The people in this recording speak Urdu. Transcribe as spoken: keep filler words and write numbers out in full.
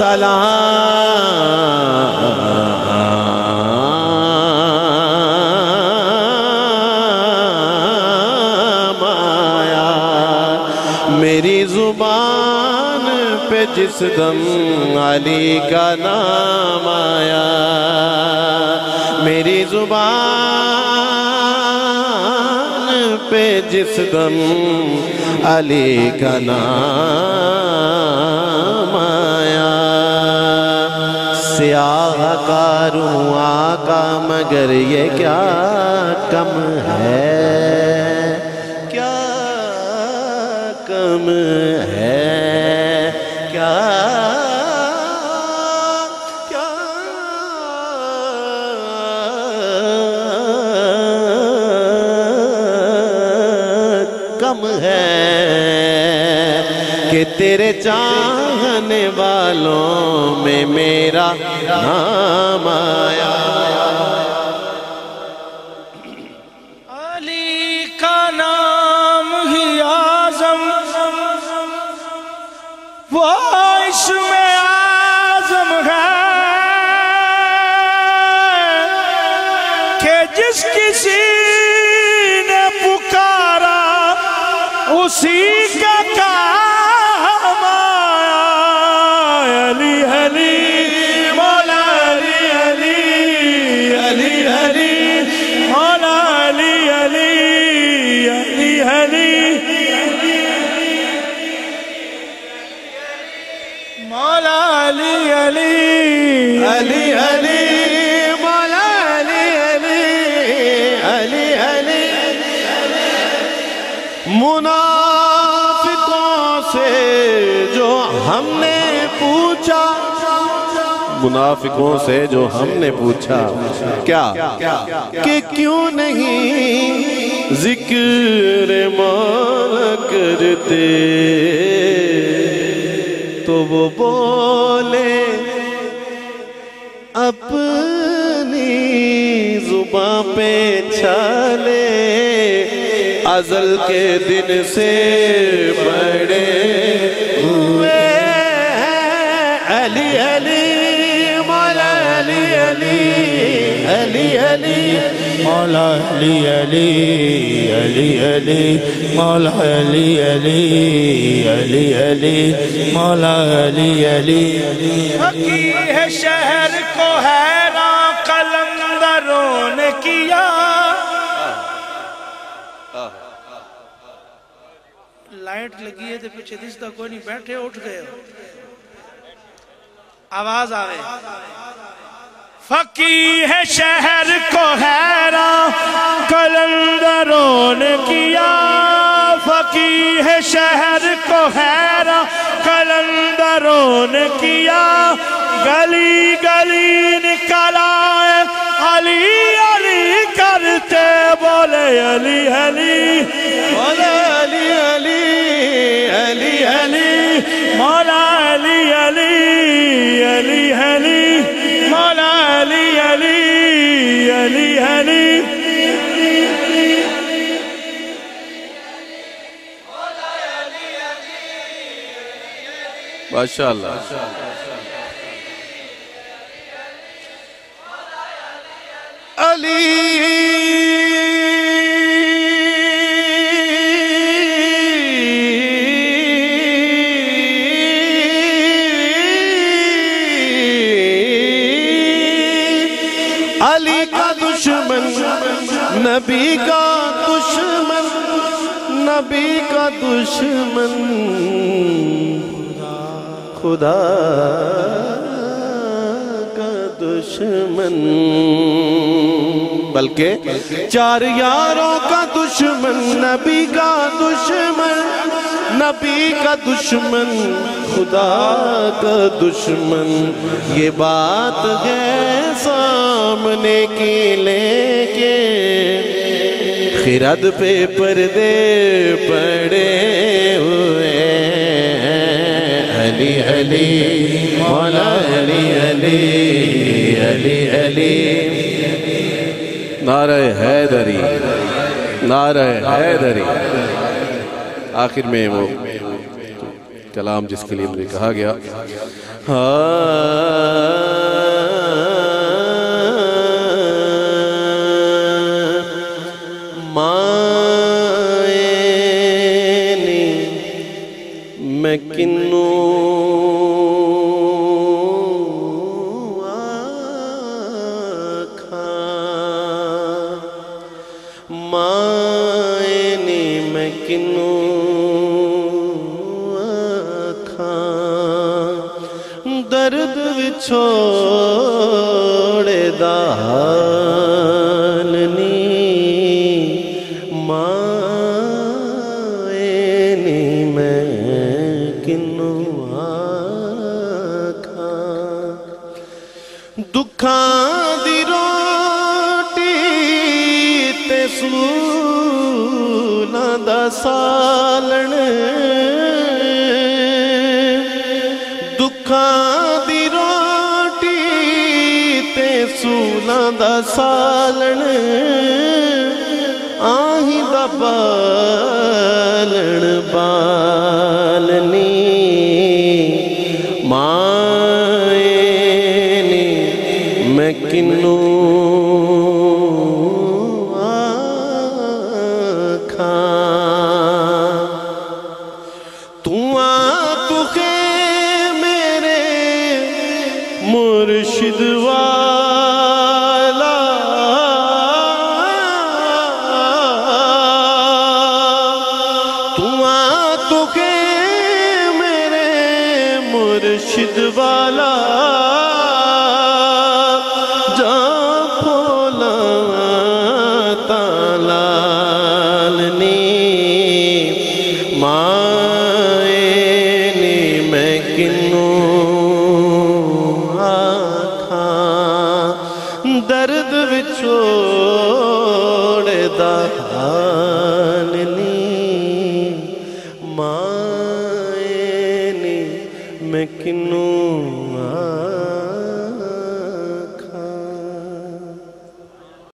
سلام آیا میری زبان پہ جس دم علی کا نام آیا میری زبان پہ جس دم علی کا نام آیا سیاہ کاروں آقا مگر یہ کیا کم ہے کیا کم ہے کیا کیا کم ہے کہ تیرے چاہنے والوں میں میرا نام آیا علی کا نام ہی اعظم وہ اسم اعظم ہے کہ جس کسی نے پکارا اسی کا کام آیا علی علی مولا علی علی علی علی مولا علی علی علی علی مولا علی علی علی علی مولا علی علی علی علی منافقوں سے جو ہم نے پوچھا منافقوں سے جو ہم نے پوچھا کیا کہ کیوں نہیں ذکر مولا کرتے تو وہ بولے اپنی زباں پہ چھالے ازل کے دن سے بڑے ہوئے علی علی مولا علی علی علی علی مولا علی علی علی علی مولا علی علی علی علی مولا علی علی فقیہ شہر کو حیران قلندروں نے کیا لائٹ لگی ہے تو پیچھے دستا کوئی نہیں بیٹھے اٹھ گئے آواز آ گئی فقیہ شہر کو حیران قلندروں نے کیا فقیہ شہر کو حیران قلندروں نے کیا گلی گلی نکل آئے علی علی کرتے بولے علی علی مولا علی علی علی علی مولا علی علی علی علی مولا علی علی علی علی ماشاءاللہ علی علی کا دشمن نبی کا دشمن نبی کا دشمن خدا کا دشمن بلکہ چار یاروں کا دشمن نبی کا دشمن نبی کا دشمن خدا کا دشمن یہ بات ہے سامنے کی لیکن خرد پہ پردے پڑے ہوئے علی علی مولا علی علی علی علی نعرہ حیدری نعرہ حیدری آخر میں وہ کلام جس کے لیے مجھے کہا گیا مائنی میں کنوں مائنی میں کنوں آکھاں درد وچھوڑے دالنی مائنی میں کنوں آکھاں دکھاں دی سولاں دا سالن دکھاں دی روٹی تے سولاں دا سالن آہیں دا بالن بالنی مائنی میں کنوں مرشد والا تو آ تو کہ میرے مرشد والا جا پھولا تالالنی مائنی میں کنوں درد وچھوڑے دالنی مائنی میں کنوں